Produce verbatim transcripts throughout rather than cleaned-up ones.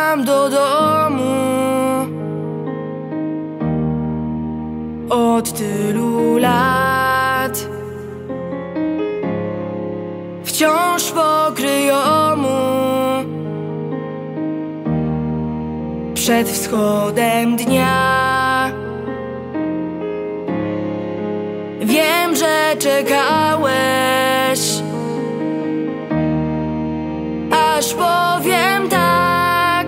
Wracam do domu od tylu lat, wciąż pokryjomu przed wschodem dnia. Wiem, że czekałeś, aż powiem tak.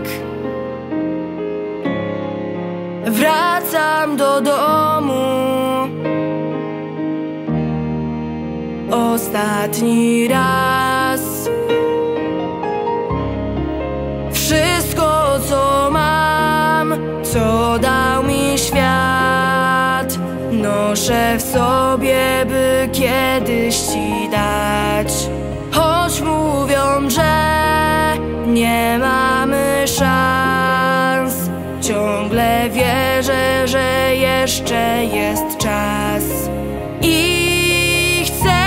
Wracam do domu ostatni raz. Wszystko, co mam, co dał mi świat, noszę w sobie, by kiedyś ci dać. Choć mówią, że nie mamy szans, ciągle wierzę, że jeszcze jest czas. I chcę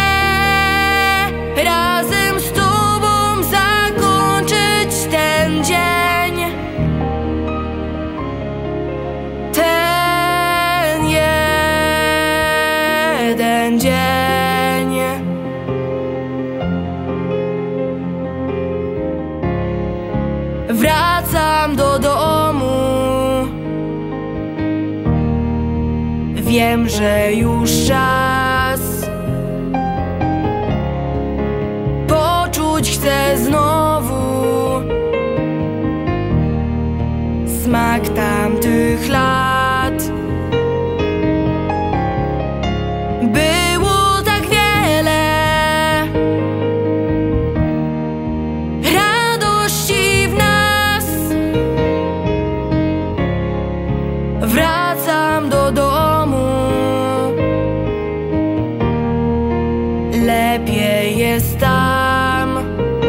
razem z tobą zakończyć ten dzień, ten jeden dzień. Wracam do domu, wiem, że już czas. Poczuć chcę znowu smak tamtych lat. Było tak wiele radości w nas. Wracam do domu, lepiej jest tam.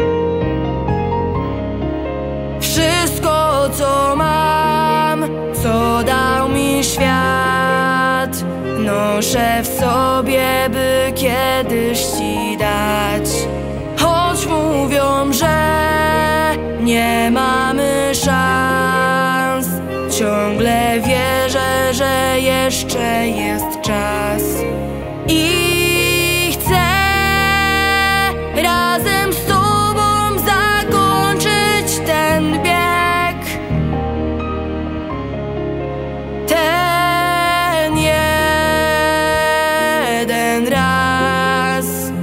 Wszystko, co mam, co dał mi świat, noszę w sobie, by kiedyś ci dać. Choć mówią, że nie mamy szans, ciągle wierzę, że jeszcze jest czas. I chcę razem z tobą zakończyć ten bieg, ten jeden raz.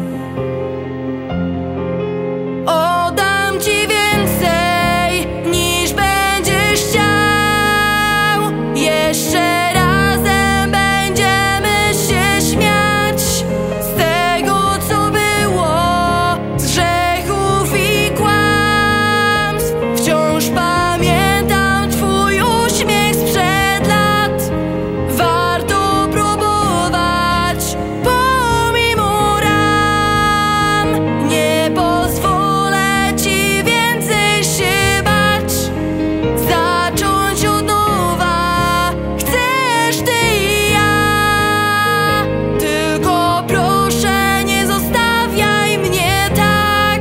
Oddam ci więcej, niż będziesz chciał. Jeszcze razem będziemy się śmiać z tego, co było, z grzechów i kłamstw. Wciąż pamiętam twój uśmiech sprzed lat. Warto próbować pomimo ran. Nie pozwolę ci więcej się bać, zacząć od nowa chcesz ty i ja. Tylko proszę, nie zostawiaj mnie tak,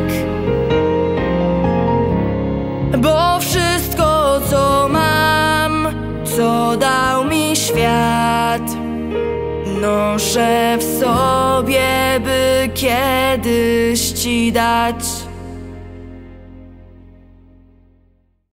bo wszystko, co mam, co dał mi świat, noszę w sobie, by kiedyś ci dać.